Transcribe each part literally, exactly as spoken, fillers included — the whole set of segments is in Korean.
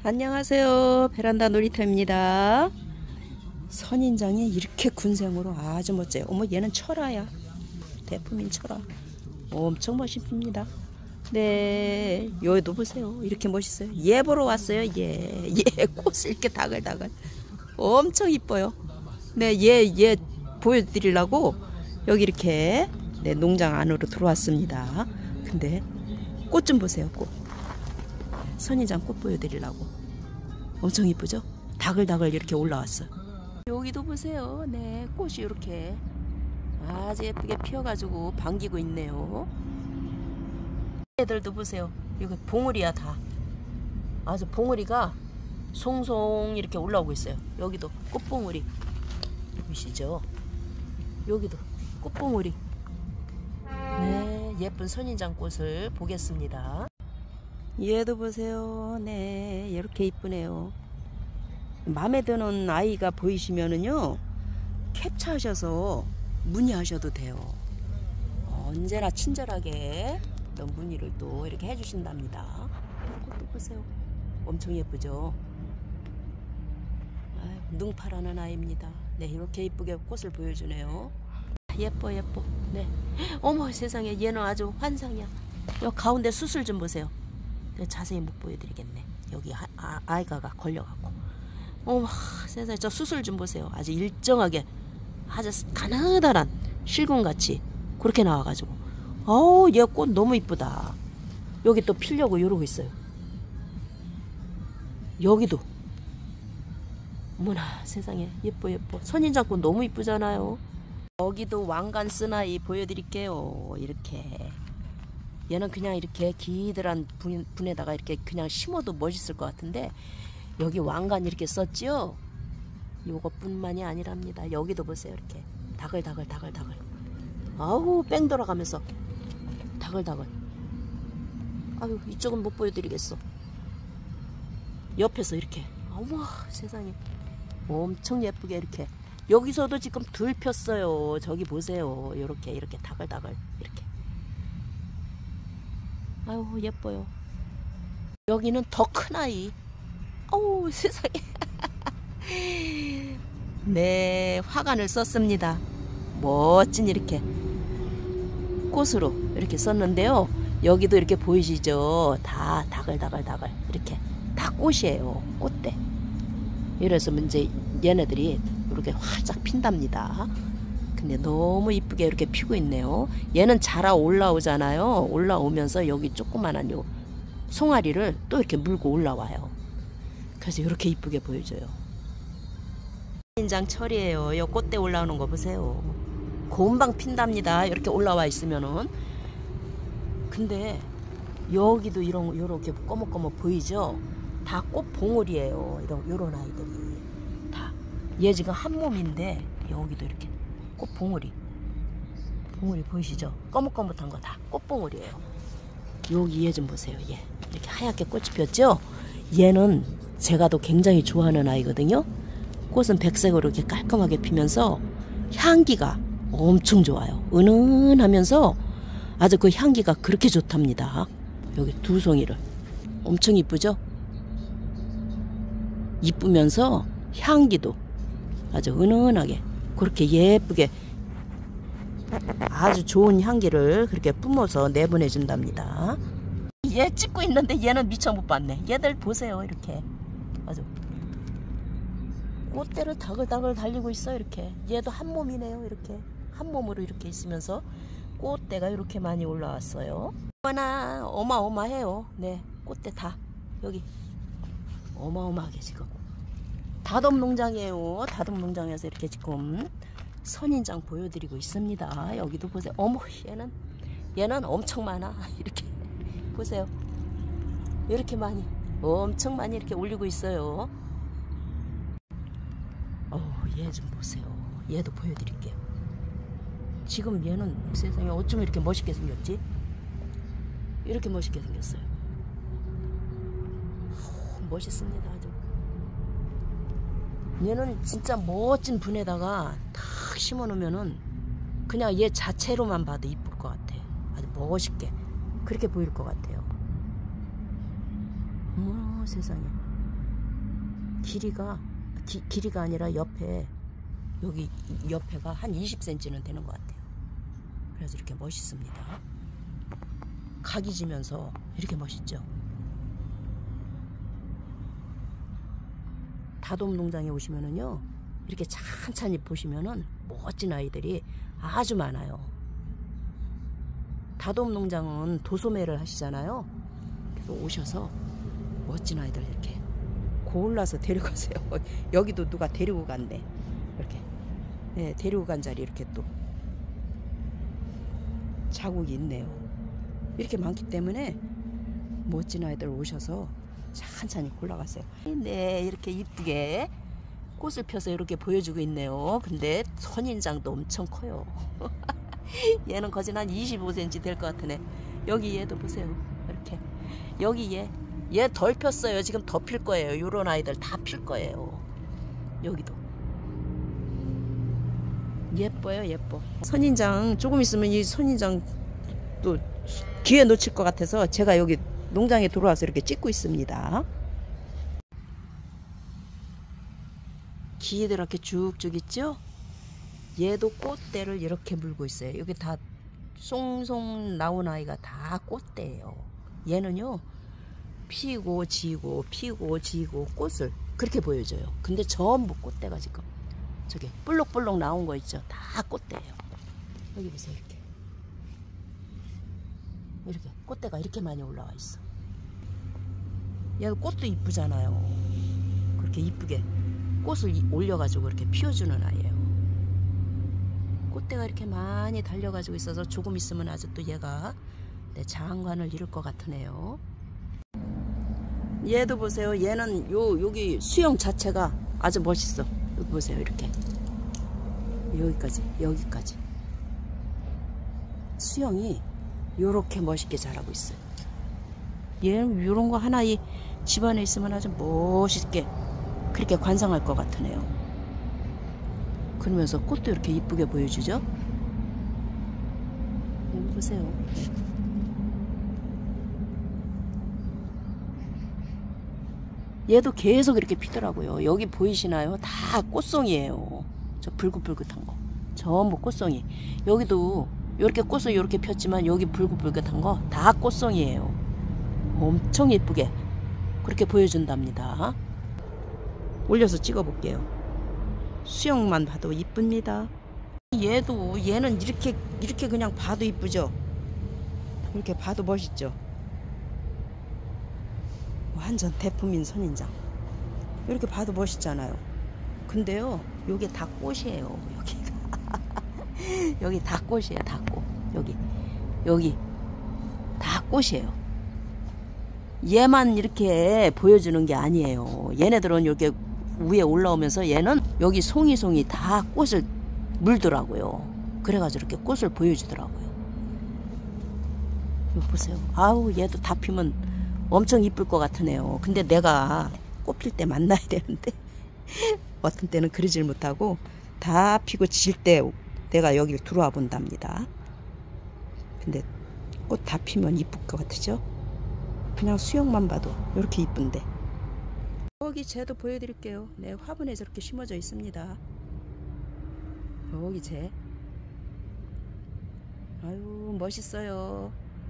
안녕하세요. 베란다 놀이터입니다. 선인장이 이렇게 군생으로 아주 멋져요. 어머, 얘는 철화야. 대품인 철화. 엄청 멋있습니다. 네, 여기도 보세요. 이렇게 멋있어요. 얘 보러 왔어요. 얘, 얘 꽃을 이렇게 다글다글. 엄청 이뻐요. 네, 얘, 얘 보여드리려고 여기 이렇게 네, 농장 안으로 들어왔습니다. 근데 꽃 좀 보세요. 꽃. 선인장 꽃 보여드리려고. 엄청 이쁘죠? 다글다글 이렇게 올라왔어요. 여기도 보세요. 네, 꽃이 이렇게 아주 예쁘게 피어가지고 반기고 있네요. 애들도 보세요. 여기 봉우리야 다. 아주 봉우리가 송송 이렇게 올라오고 있어요. 여기도 꽃봉우리 보이시죠? 여기도 꽃봉우리. 네, 예쁜 선인장 꽃을 보겠습니다. 얘도 보세요. 네, 이렇게 이쁘네요. 마음에 드는 아이가 보이시면은요, 캡처하셔서 문의하셔도 돼요. 언제나 친절하게 또 문의를 또 이렇게 해주신답니다. 꽃도 보세요. 엄청 예쁘죠? 아유, 능파라는 아이입니다. 네, 이렇게 이쁘게 꽃을 보여주네요. 예뻐 예뻐. 네. 어머 세상에, 얘는 아주 환상이야. 여 가운데 수술 좀 보세요. 자세히 못 보여드리겠네. 여기 아, 아, 아이가 걸려갖고. 어머 세상에, 저 수술 좀 보세요. 아주 일정하게 아주 가느다란 실금같이 그렇게 나와가지고. 어우, 얘 꽃 너무 이쁘다. 여기 또 피려고 이러고 있어요. 여기도. 어머나 세상에, 예뻐 예뻐. 선인장꽃 너무 이쁘잖아요. 여기도 왕관 쓴 아이 보여드릴게요. 이렇게. 얘는 그냥 이렇게 기드란 분, 분에다가 이렇게 그냥 심어도 멋있을 것 같은데, 여기 왕관 이렇게 썼죠? 요것뿐만이 아니랍니다. 여기도 보세요. 이렇게 다글다글 다글다글. 아우, 뺑 돌아가면서 다글다글. 아유, 이쪽은 못 보여드리겠어. 옆에서 이렇게. 어머 세상에, 엄청 예쁘게 이렇게. 여기서도 지금 둘 폈어요. 저기 보세요. 이렇게 이렇게 다글다글 이렇게. 아유, 예뻐요. 여기는 더 큰 아이. 어우 세상에. 네, 화관을 썼습니다. 멋진 이렇게 꽃으로 이렇게 썼는데요. 여기도 이렇게 보이시죠? 다 다글다글다글 이렇게 다 꽃이에요. 꽃대. 이래서 이제 얘네들이 이렇게 활짝 핀답니다. 근데 너무 이쁘게 이렇게 피고 있네요. 얘는 자라 올라오잖아요. 올라오면서 여기 조그만한 요 송아리를 또 이렇게 물고 올라와요. 그래서 이렇게 이쁘게 보여줘요. 선인장 철이에요. 요 꽃대 올라오는 거 보세요. 금방 핀답니다. 이렇게 올라와 있으면은. 근데 여기도 이런 요렇게 꺼먹꺼먹 보이죠? 다 꽃봉오리예요. 이런 요런 아이들이 다. 얘 지금 한 몸인데 여기도 이렇게 꽃봉오리. 봉오리 보이시죠? 꺼뭇꺼뭇한 거 다 꽃봉오리예요. 여기 얘 좀 보세요. 얘 이렇게 하얗게 꽃이 폈죠? 얘는 제가 또 굉장히 좋아하는 아이거든요. 꽃은 백색으로 이렇게 깔끔하게 피면서 향기가 엄청 좋아요. 은은하면서 아주 그 향기가 그렇게 좋답니다. 여기 두 송이를. 엄청 이쁘죠? 이쁘면서 향기도 아주 은은하게 그렇게 예쁘게 아주 좋은 향기를 그렇게 뿜어서 내보내 준답니다. 얘 찍고 있는데 얘는 미처 못 봤네. 얘들 보세요. 이렇게 아주 꽃대를 다글다글 달리고 있어. 이렇게 얘도 한 몸이네요. 이렇게 한 몸으로 이렇게 있으면서 꽃대가 이렇게 많이 올라왔어요. 어머나 어마어마해요. 네, 꽃대 다 여기 어마어마하게 지금 다덤 농장이에요. 다덤 농장에서 이렇게 지금 선인장 보여드리고 있습니다. 여기도 보세요. 어머, 얘는 얘는 엄청 많아. 이렇게 보세요. 이렇게 많이 엄청 많이 이렇게 올리고 있어요. 어, 얘 좀 보세요. 얘도 보여드릴게요. 지금 얘는 세상에 어쩜 이렇게 멋있게 생겼지? 이렇게 멋있게 생겼어요. 오, 멋있습니다. 아주. 얘는 진짜 멋진 분에다가 탁 심어 놓으면은 그냥 얘 자체로만 봐도 이쁠 것 같아. 아주 멋있게 그렇게 보일 것 같아요. 어머 세상에. 길이가 기, 길이가 아니라 옆에 여기 옆에가 한 이십 센티미터는 되는 것 같아요. 그래서 이렇게 멋있습니다. 각이 지면서 이렇게 멋있죠. 다돔 농장에 오시면은요, 이렇게 찬찬히 보시면은 멋진 아이들이 아주 많아요. 다돔 농장은 도소매를 하시잖아요. 그래서 오셔서 멋진 아이들 이렇게 골라서 데려가세요. 여기도 누가 데리고 갔네. 이렇게 네, 데리고 간 자리 이렇게 또 자국이 있네요. 이렇게 많기 때문에 멋진 아이들 오셔서 천천히 골라가세요. 네, 이렇게 이쁘게 꽃을 펴서 이렇게 보여주고 있네요. 근데 선인장도 엄청 커요. 얘는 거진 한 이십오 센티미터 될 것 같으네. 여기 얘도 보세요. 이렇게 여기 얘 얘 덜 폈어요. 지금 더 필 거예요. 요런 아이들 다 필 거예요. 여기도 예뻐요. 예뻐. 선인장 조금 있으면 이 선인장 또 기회 놓칠 것 같아서 제가 여기 농장에 들어와서 이렇게 찍고 있습니다. 기들 이렇게 쭉쭉 있죠? 얘도 꽃대를 이렇게 물고 있어요. 여기 다 송송 나온 아이가 다 꽃대예요. 얘는요, 피고 지고 피고 지고 꽃을 그렇게 보여줘요. 근데 전부 꽃대가 지금 저기 볼록볼록 나온 거 있죠? 다 꽃대예요. 여기 보세요. 이렇게 이렇게 꽃대가 이렇게 많이 올라와 있어. 얘도 꽃도 이쁘잖아요. 그렇게 이쁘게 꽃을 올려가지고 이렇게 피워주는 아이예요. 꽃대가 이렇게 많이 달려가지고 있어서 조금 있으면 아주 또 얘가 내 장관을 이룰 것 같으네요. 얘도 보세요. 얘는 요 여기 수영 자체가 아주 멋있어. 여기 보세요. 이렇게 여기까지 여기까지 수영이 요렇게 멋있게 자라고 있어요. 얘는 요런 거 하나 이 집안에 있으면 아주 멋있게 그렇게 관상할 것 같으네요. 그러면서 꽃도 이렇게 이쁘게 보여주죠. 여기 보세요. 얘도 계속 이렇게 피더라고요. 여기 보이시나요? 다 꽃송이에요. 저 붉긋붉긋한 거 전부 꽃송이. 여기도 이렇게 꽃을 이렇게 폈지만 여기 붉긋붉긋한 거 다 꽃송이에요. 엄청 예쁘게 그렇게 보여준답니다. 올려서 찍어 볼게요. 수영만 봐도 이쁩니다. 얘도 얘는 이렇게 이렇게 그냥 봐도 이쁘죠. 이렇게 봐도 멋있죠. 완전 대품인 선인장. 이렇게 봐도 멋있잖아요. 근데요, 요게 다 꽃이에요. 여기가 여기 다 꽃이에요. 다 꽃. 여기 여기 다 꽃이에요. 얘만 이렇게 보여주는 게 아니에요. 얘네들은 이렇게 위에 올라오면서 얘는 여기 송이송이 다 꽃을 물더라고요. 그래가지고 이렇게 꽃을 보여주더라고요. 이거 보세요. 아우, 얘도 다 피면 엄청 이쁠 것 같으네요. 근데 내가 꽃 필 때 만나야 되는데 어떤 때는 그러질 못하고 다 피고 질 때 내가 여기를 들어와 본답니다. 근데 꽃 다 피면 이쁠 것 같으죠? 그냥 수영만 봐도 이렇게 이쁜데. 여기 쟤도 보여드릴게요. 네, 화분에 저렇게 심어져 있습니다. 여기 쟤. 아유, 멋있어요.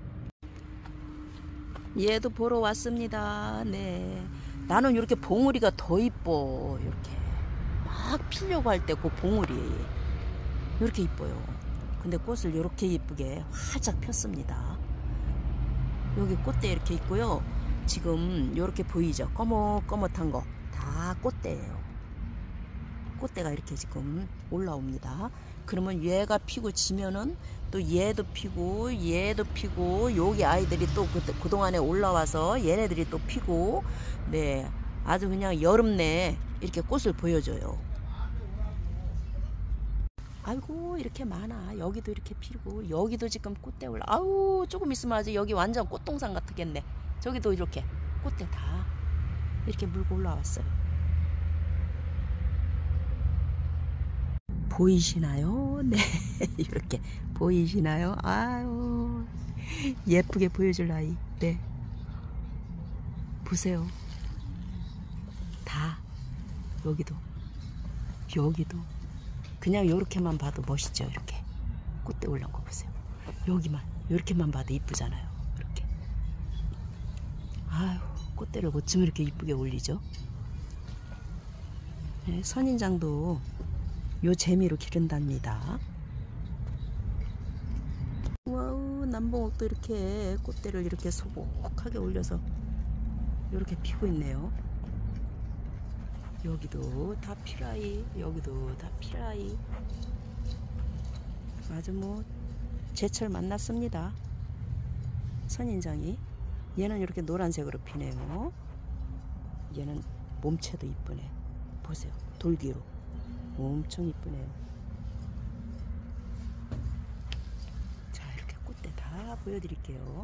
얘도 보러 왔습니다. 네, 나는 이렇게 봉우리가 더 이뻐. 이렇게 막 피려고 할 때 그 봉우리 이렇게 이뻐요. 근데 꽃을 이렇게 이쁘게 활짝 폈습니다. 여기 꽃대 이렇게 있고요. 지금 이렇게 보이죠? 꺼뭇꺼뭇한 거 다 꽃대예요. 꽃대가 이렇게 지금 올라옵니다. 그러면 얘가 피고 지면은 또 얘도 피고 얘도 피고 여기 아이들이 또 그, 그동안에 올라와서 얘네들이 또 피고, 네, 아주 그냥 여름 내에 이렇게 꽃을 보여줘요. 아이고, 이렇게 많아. 여기도 이렇게 피고 여기도 지금 꽃대 올라. 아우, 조금 있으면 아주 여기 완전 꽃동산 같겠네. 저기도 이렇게 꽃대 다 이렇게 물고 올라왔어요. 보이시나요? 네, 이렇게 보이시나요? 아유, 예쁘게 보여줄 아이. 네, 보세요. 다 여기도 여기도 그냥 요렇게만 봐도 멋있죠. 이렇게 꽃대 올라온 거 보세요. 여기만 요렇게만 봐도 이쁘잖아요. 이렇게. 아유, 꽃대를 어쩜 이렇게 이쁘게 올리죠. 네, 선인장도 요 재미로 기른답니다. 와우, 남봉옥도 이렇게 꽃대를 이렇게 소복하게 올려서 이렇게 피고 있네요. 여기도 다 피라이, 여기도 다 피라이. 아주 뭐 제철 만났습니다. 선인장이. 얘는 이렇게 노란색으로 피네요. 얘는 몸체도 이쁘네. 보세요, 돌기로 엄청 이쁘네요. 자, 이렇게 꽃대 다 보여드릴게요.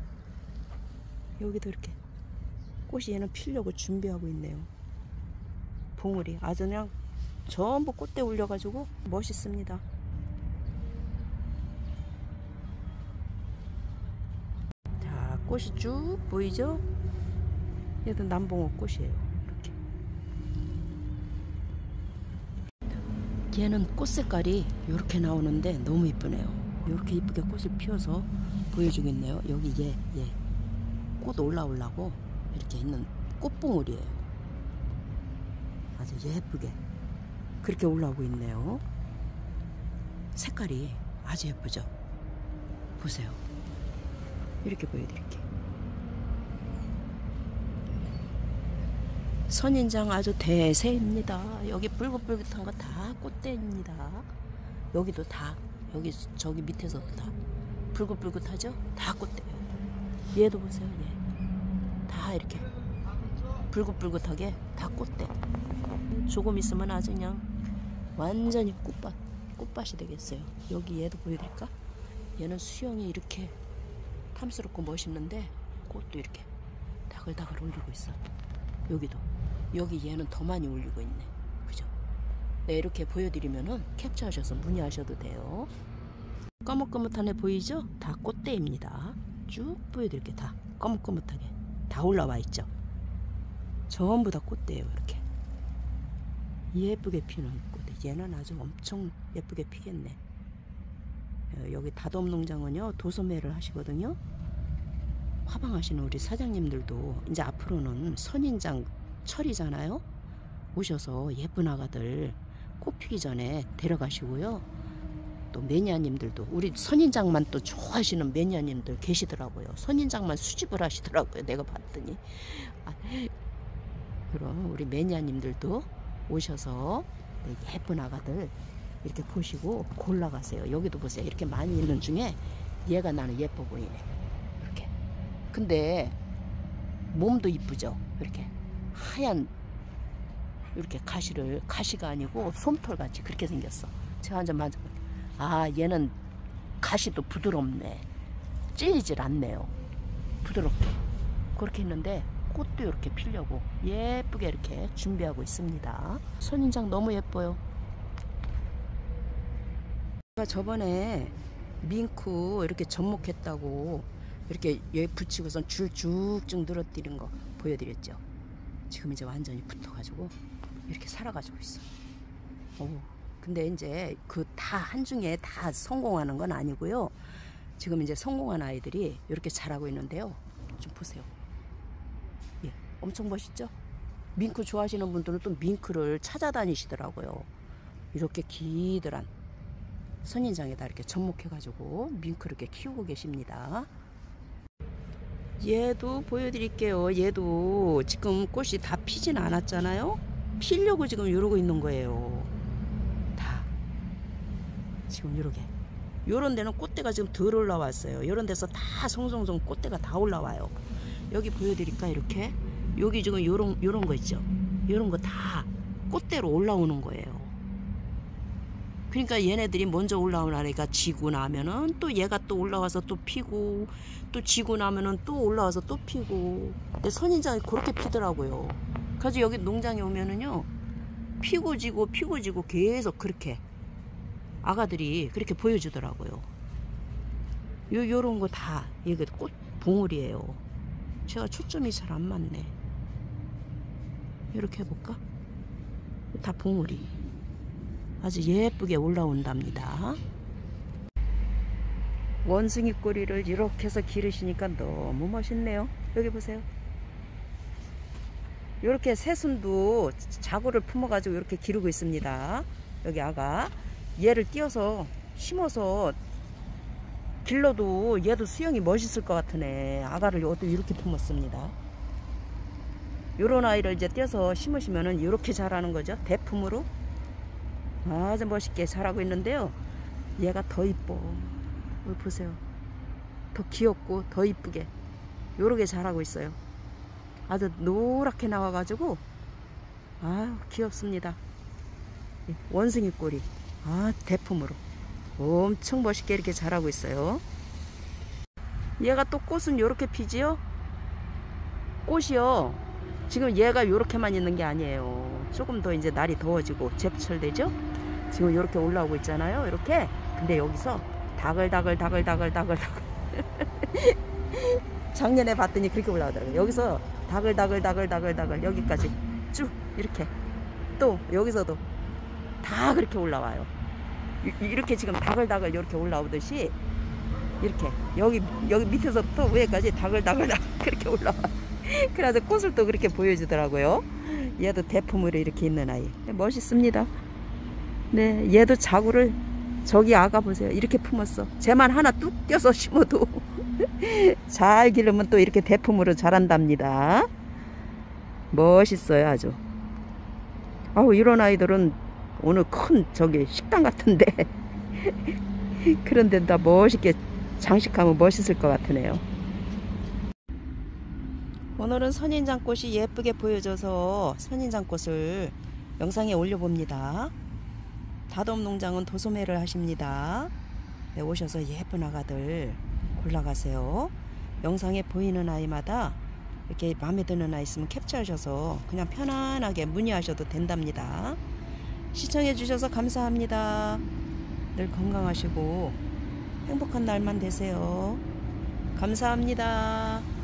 여기도 이렇게 꽃이 얘는 피려고 준비하고 있네요. 봉우리 아주 그냥 전부 꽃대 올려가지고 멋있습니다. 자, 꽃이 쭉 보이죠? 얘도 남봉옥 꽃이에요. 이렇게. 얘는 꽃 색깔이 이렇게 나오는데 너무 이쁘네요. 이렇게 이쁘게 꽃을 피워서 보여주고 있네요. 여기 얘, 얘. 꽃 올라오려고 이렇게 있는 꽃봉우리예요. 아주 예쁘게 그렇게 올라오고 있네요. 색깔이 아주 예쁘죠. 보세요. 이렇게 보여드릴게요. 선인장 아주 대세입니다. 여기 붉긋붉긋한 거 다 꽃대입니다. 여기도 다, 여기 저기 밑에서도 다 붉긋붉긋하죠? 다 꽃대예요. 얘도 보세요. 얘 다 이렇게 붉긋붉긋하게 다 꽃대. 조금 있으면 아주 그냥 완전히 꽃밭, 꽃밭이 되겠어요. 여기 얘도 보여드릴까? 얘는 수영이 이렇게 탐스럽고 멋있는데 꽃도 이렇게 다글다글 올리고 있어. 여기도, 여기 얘는 더 많이 올리고 있네. 그죠? 네, 이렇게 보여드리면은 캡처하셔서 문의하셔도 돼요. 거뭇거뭇한 애 보이죠? 다 꽃대입니다. 쭉 보여드릴게요. 다 거뭇거뭇하게 다 올라와 있죠. 전부 다 꽃대예요. 이렇게 예쁘게 피는 꽃. 얘는 아주 엄청 예쁘게 피겠네. 여기 다돔농장은요 도소매를 하시거든요. 화방하시는 우리 사장님들도 이제 앞으로는 선인장 철이잖아요. 오셔서 예쁜 아가들 꽃 피기 전에 데려가시고요. 또 매니아님들도 우리 선인장만 또 좋아하시는 매니아님들 계시더라고요. 선인장만 수집을 하시더라고요. 내가 봤더니. 아, 그럼 우리 매니아님들도 오셔서 예쁜 아가들 이렇게 보시고 골라가세요. 여기도 보세요. 이렇게 많이 있는 중에 얘가 나는 예뻐 보이네. 이렇게. 근데 몸도 이쁘죠. 이렇게 하얀 이렇게 가시를, 가시가 아니고 솜털 같이 그렇게 생겼어. 제가 완전 맞아. 아, 얘는 가시도 부드럽네. 찔리질 않네요. 부드럽게. 그렇게 했는데 꽃도 이렇게 피려고 예쁘게 이렇게 준비하고 있습니다. 선인장 너무 예뻐요. 제가 저번에 밍크 이렇게 접목했다고 이렇게 얘 붙이고선 줄 쭉쭉 늘어뜨린 거 보여드렸죠. 지금 이제 완전히 붙어가지고 이렇게 살아가지고 있어. 오, 근데 이제 그 다 한중에 다 성공하는 건 아니고요. 지금 이제 성공한 아이들이 이렇게 자라고 있는데요. 좀 보세요. 예, 엄청 멋있죠? 밍크 좋아하시는 분들은 또 밍크를 찾아다니시더라고요. 이렇게 기드란 선인장에다 이렇게 접목해가지고 밍크를 이렇게 키우고 계십니다. 얘도 보여드릴게요. 얘도 지금 꽃이 다 피진 않았잖아요. 피려고 지금 이러고 있는 거예요. 다 지금 이렇게 요런 데는 꽃대가 지금 덜 올라왔어요. 요런 데서 다 송송송 꽃대가 다 올라와요. 여기 보여드릴까? 이렇게 여기 지금 요런 요런 거 있죠. 요런 거 다 꽃대로 올라오는 거예요. 그러니까 얘네들이 먼저 올라오나니까 지고 나면은 또 얘가 또 올라와서 또 피고, 또 지고 나면은 또 올라와서 또 피고. 근데 선인장이 그렇게 피더라고요. 그래서 여기 농장에 오면은요 피고 지고 피고 지고 계속 그렇게 아가들이 그렇게 보여주더라고요. 요 요런 거 다 이게 꽃 봉우리예요. 제가 초점이 잘 안 맞네. 이렇게 해볼까? 다 봉우리. 아주 예쁘게 올라온답니다. 원숭이 꼬리를 이렇게 해서 기르시니까 너무 멋있네요. 여기 보세요. 이렇게 새순도 자구를 품어가지고 이렇게 기르고 있습니다. 여기 아가. 얘를 띄어서 심어서 길러도 얘도 수영이 멋있을 것 같으네. 아가를 이것도 이렇게 품었습니다. 요런 아이를 이제 띄어서 심으시면은 이렇게 자라는 거죠. 대품으로. 아주 멋있게 자라고 있는데요. 얘가 더 이뻐. 여기 보세요. 더 귀엽고 더 이쁘게 요렇게 자라고 있어요. 아주 노랗게 나와가지고 아 귀엽습니다. 원숭이 꼬리. 아 대품으로 엄청 멋있게 이렇게 자라고 있어요. 얘가 또 꽃은 요렇게 피지요. 꽃이요 지금 얘가 요렇게만 있는 게 아니에요. 조금 더 이제 날이 더워지고 제철 되죠. 지금 요렇게 올라오고 있잖아요. 이렇게. 근데 여기서 다글다글 다글다글 다글다글 작년에 봤더니 그렇게 올라오더라고요. 여기서 다글다글 다글다글 다글 여기까지 쭉 이렇게 또 여기서도 다 그렇게 올라와요. 이렇게 지금 다글다글 이렇게 올라오듯이 이렇게 여기 여기 밑에서부터 위에까지 다글다글 그렇게 올라와. 그래서 꽃을 또 그렇게 보여주더라고요. 얘도 대품으로 이렇게 있는 아이 멋있습니다. 네, 얘도 자구를 저기 아가 보세요. 이렇게 품었어. 쟤만 하나 뚝 떼서 심어도 잘 기르면 또 이렇게 대품으로 자란답니다. 멋있어요 아주. 아우 이런 아이들은 오늘 큰 저기 식당 같은데 그런 데다 멋있게 장식하면 멋있을 것 같으네요. 오늘은 선인장꽃이 예쁘게 보여져서 선인장꽃을 영상에 올려봅니다. 다돔농장은 도소매를 하십니다. 네, 오셔서 예쁜 아가들 골라가세요. 영상에 보이는 아이마다 이렇게 마음에 드는 아이 있으면 캡처하셔서 그냥 편안하게 문의하셔도 된답니다. 시청해 주셔서 감사합니다. 늘 건강하시고 행복한 날만 되세요. 감사합니다.